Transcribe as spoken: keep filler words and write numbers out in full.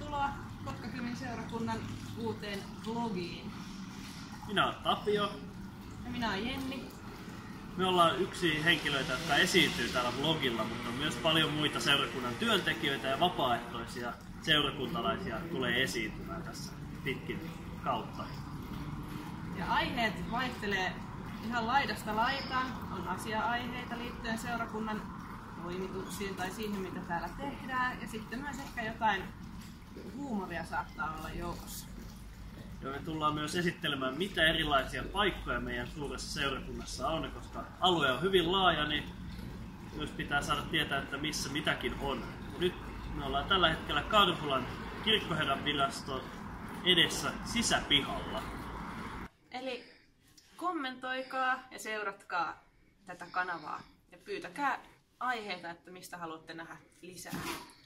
Tervetuloa Kotkakymin seurakunnan uuteen vlogiin. Minä olen Tapio. Ja minä olen Jenni. Me ollaan yksi henkilöitä, jotka esiintyy täällä vlogilla, mutta myös paljon muita seurakunnan työntekijöitä ja vapaaehtoisia seurakuntalaisia tulee esiintymään tässä pitkin kautta. Ja aiheet vaihtelee ihan laidasta laitaan. On asia-aiheita liittyen seurakunnan toimituksiin tai siihen, mitä täällä tehdään. Ja sitten myös ehkä jotain huumoria saattaa olla joukossa. Ja me tullaan myös esittelemään, mitä erilaisia paikkoja meidän suuressa seurakunnassa on, koska alue on hyvin laaja, niin myös pitää saada tietää, että missä mitäkin on. Ja nyt me ollaan tällä hetkellä Karhulan kirkkoherran viraston edessä sisäpihalla. Eli kommentoikaa ja seuratkaa tätä kanavaa ja pyytäkää aiheita, että mistä haluatte nähdä lisää.